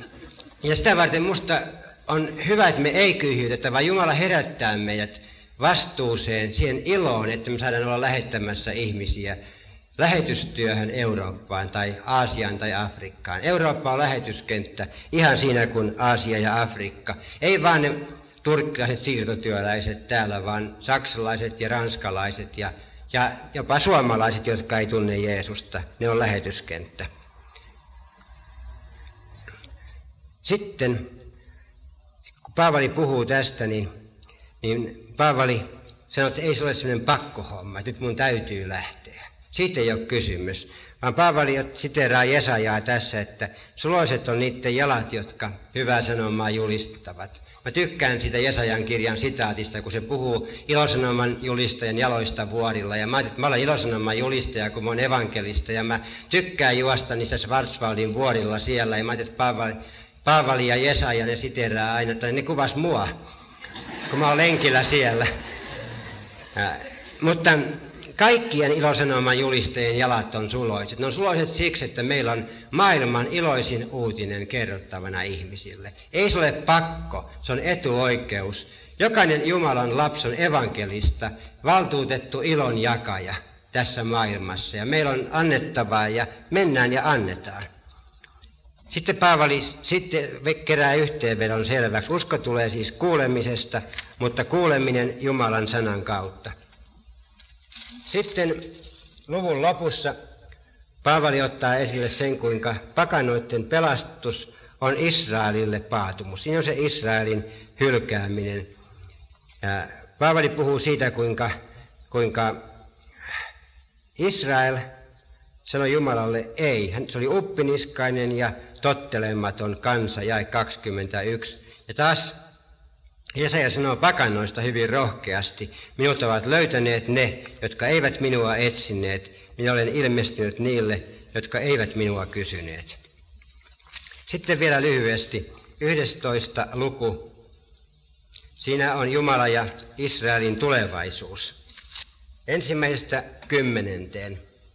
ja sitä varten musta on hyvä, että me ei kyhytetä, vaan Jumala herättää meidät vastuuseen, siihen iloon, että me saadaan olla lähettämässä ihmisiä lähetystyöhön Eurooppaan tai Aasiaan tai Afrikkaan. Eurooppa on lähetyskenttä ihan siinä kuin Aasia ja Afrikka. Ei vaan ne turkkilaiset siirtotyöläiset täällä, vaan saksalaiset ja ranskalaiset ja, ja jopa suomalaiset, jotka ei tunne Jeesusta. Ne on lähetyskenttä. Sitten, kun Paavali puhuu tästä, niin, niin Paavali sanoo, että ei se ole sellainen pakkohomma, että nyt mun täytyy lähteä. Siitä ei ole kysymys, vaan Paavali siteeraa Jesajaa tässä, että suloiset on niiden jalat, jotka hyvää sanomaa julistavat. Mä tykkään siitä Jesajan kirjan sitaatista, kun se puhuu ilosanoman julistajan jaloista vuorilla. Ja mä ajattelin, että mä olen ilosanoman julistaja, kun mä oon evankelista, ja mä tykkään juosta niissä Schwarzwaldin vuorilla siellä. Ja mä ajattelin, että Paavali, Paavali ja Jesaja, ne siteeraa aina, että ne kuvas mua, kun mä oon lenkillä siellä. Ja, mutta kaikkien ilosanoman julistajien jalat on suloiset. Ne on suloiset siksi, että meillä on maailman iloisin uutinen kerrottavana ihmisille. Ei se ole pakko, se on etuoikeus. Jokainen Jumalan lapsi on evankelista, valtuutettu ilon jakaja tässä maailmassa. Ja meillä on annettavaa ja mennään ja annetaan. Sitten Paavali sitten kerää yhteenvedon selväksi. Usko tulee siis kuulemisesta, mutta kuuleminen Jumalan sanan kautta. Sitten luvun lopussa Paavali ottaa esille sen, kuinka pakanoiden pelastus on Israelille paatumus. Siinä on se Israelin hylkääminen. Ja Paavali puhuu siitä, kuinka, kuinka Israel sanoi Jumalalle ei. Hän se oli uppiniskainen ja tottelematon kansa, jae kaksikymmentäyksi. Ja taas Jesaja sanoo pakanoista hyvin rohkeasti, minut ovat löytäneet ne, jotka eivät minua etsineet, minä olen ilmestynyt niille, jotka eivät minua kysyneet. Sitten vielä lyhyesti, yhdestoista luku. Siinä on Jumala ja Israelin tulevaisuus. Ensimmäisestä kymmenenteen.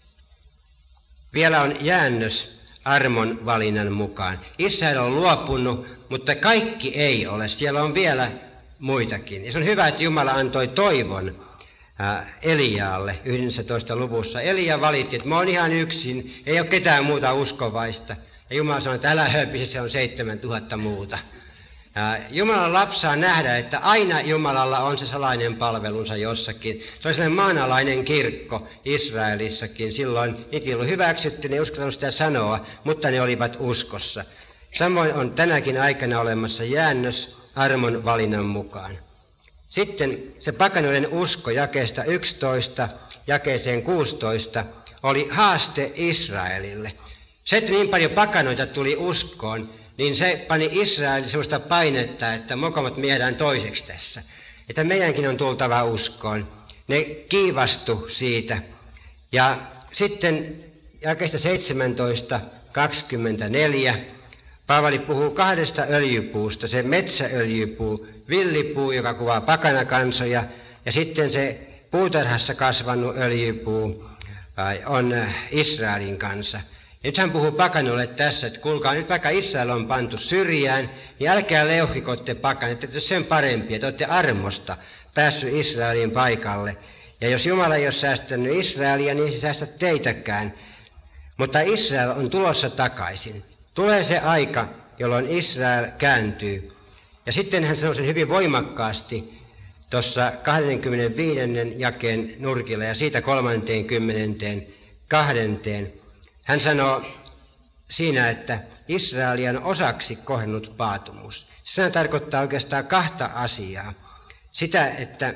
Vielä on jäännös armon valinnan mukaan. Israel on luopunut, mutta kaikki ei ole. Siellä on vielä muitakin. Ja se on hyvä, että Jumala antoi toivon ää, Eliaalle yhdentoista luvussa. Elia valitti, että mä oon ihan yksin, ei ole ketään muuta uskovaista. Ja Jumala sanoi, että älä höpisi, se on seitsemäntuhatta muuta. Jumalan lapsi saa nähdä, että aina Jumalalla on se salainen palvelunsa jossakin. Se on sellainen maanalainen kirkko Israelissakin. Silloin niitä ei ollut hyväksytty, ne ei uskaltanut sitä sanoa, mutta ne olivat uskossa. Samoin on tänäkin aikana olemassa jäännös armon valinnan mukaan. Sitten se pakanoiden usko jakeesta yksitoista jakeeseen kuusitoista oli haaste Israelille. Se, että niin paljon pakanoita tuli uskoon, niin se pani Israelille sellaista painetta, että mokomat miedään toiseksi tässä. Että meidänkin on tultava uskoon. Ne kiivastu siitä. Ja sitten jakeesta seitsemäntoista kaksikymmentäneljä Paavali puhuu kahdesta öljypuusta. Se metsäöljypuu, villipuu, joka kuvaa pakanakansoja, ja sitten se puutarhassa kasvanut öljypuu on Israelin kansa. Nyt hän puhuu pakanoille tässä, että kuulkaa, nyt vaikka Israel on pantu syrjään, niin älkää leuhikotte pakan, että te sen parempi, että olette armosta päässyt Israelin paikalle. Ja jos Jumala ei ole säästänyt Israelia, niin se säästä teitäkään. Mutta Israel on tulossa takaisin. Tulee se aika, jolloin Israel kääntyy. Ja sitten hän sanoo sen hyvin voimakkaasti tuossa kaksikymmentäviisi jakeen nurkilla ja siitä kolmansikymmenenteen kahdenteen. Hän sanoo siinä, että Israelia on osaksi kohdannut paatumus. Se tarkoittaa oikeastaan kahta asiaa. Sitä, että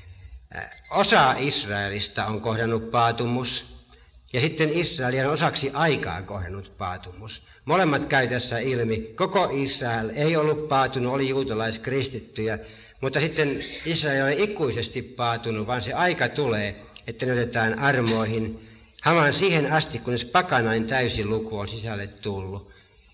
osa Israelista on kohdannut paatumus, ja sitten Israelia on osaksi aikaa kohdannut paatumus. Molemmat käy tässä ilmi. Koko Israel ei ollut paatunut, oli juutalaiskristittyjä, mutta sitten Israel ei ikuisesti paatunut, vaan se aika tulee, että ne otetaan armoihin. Hamaan siihen asti, kunnes pakanain täysi luku on sisälle tullut.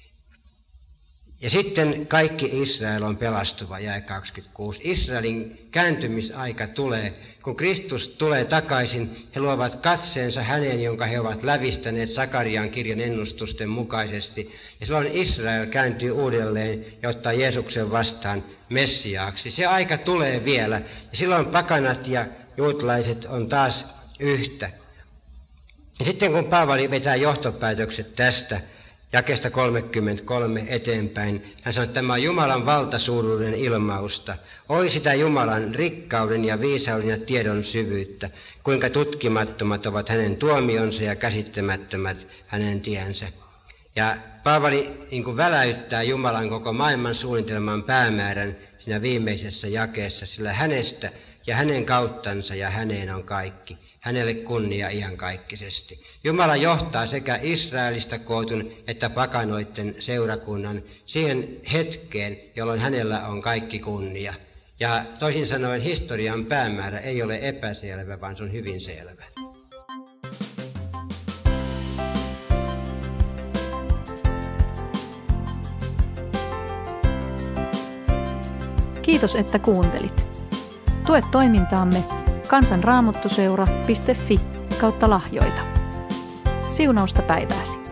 Ja sitten kaikki Israel on pelastuva, jae kaksikymmentäkuusi. Israelin kääntymisaika tulee. Kun Kristus tulee takaisin, he luovat katseensa häneen, jonka he ovat lävistäneet Sakarian kirjan ennustusten mukaisesti. Ja silloin Israel kääntyy uudelleen ja ottaa Jeesuksen vastaan Messiaaksi. Se aika tulee vielä. Ja silloin pakanat ja juutalaiset on taas yhtä. Ja sitten kun Paavali vetää johtopäätökset tästä jakeesta kolmekymmentäkolme eteenpäin, hän sanoo, että tämä on Jumalan valtasuuruuden ilmausta. Oi sitä Jumalan rikkauden ja viisauden ja tiedon syvyyttä, kuinka tutkimattomat ovat hänen tuomionsa ja käsittämättömät hänen tiensä. Ja Paavali niin kuin väläyttää Jumalan koko maailman suunnitelman päämäärän siinä viimeisessä jakeessa, sillä hänestä ja hänen kauttansa ja häneen on kaikki. Hänelle kunnia iankaikkisesti. Jumala johtaa sekä Israelista kootun että pakanoiden seurakunnan siihen hetkeen, jolloin hänellä on kaikki kunnia. Ja toisin sanoen historian päämäärä ei ole epäselvä, vaan se on hyvin selvä. Kiitos, että kuuntelit. Tue toimintaamme kansanraamattuseura piste fi kautta lahjoita. Siunausta päivääsi.